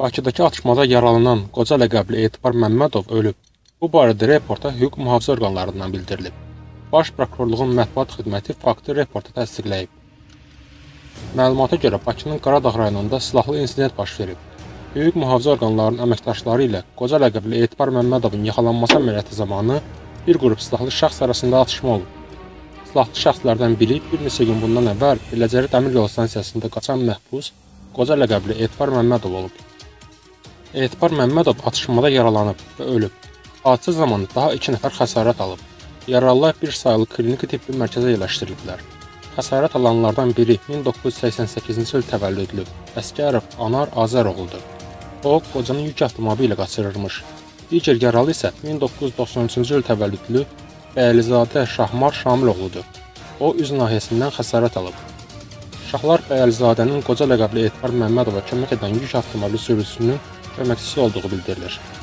Bakıdakı atışmada yaralanan qoca ləqəbli Etibar Məmmədov ölüb. Bu barədə reporta hüquq mühafizə orqanlarından bildirilib. Baş prokurorluğun mətbuat xidməti faktı reporta təsdiqləyib. Məlumata görə Bakının Qaradağ rayonunda silahlı insident baş verib. Hüquq mühafizə orqanlarının əməkdaşları ilə qoca ləqəbli Etibar Məmmədovun yaxalanması əməliyyatı zamanı bir qrup silahlı şəxs arasında atışma olub. Silahlı şəxslərdən biri bir neçə gün bundan əvvəl Biləcəri Dəmir Yolu stansiyasında qaçan məhbus qoca ləqəbli Etibar Məmmədov olub. Etibar Məmmədov atışmada yaralanıb və ölüb. Hadisə zamanı daha 2 nəfər xəsarət alıb. Yaralılar bir sayılı kliniki tibbi mərkəzə yerləşdiriliblər. Xəsarət alanlardan biri 1988-ci il təvəllüdlü Əsgərov Anar Azəroğludur. O, qocanın yük avtomobili ilə qaçırırmış. Digər yaralı isə 1993-cü il təvəllüdlü Bəyəlizadə Şahmar Şamiloğludur. O, üz nahiyəsindən xəsarət alıb. Şahlar Bəyəlizadənin qoca ləqəbli Etibar Məmmədova kömək edən yük avtomobili sürücüsünün köməkçisi olduğu bildirilir.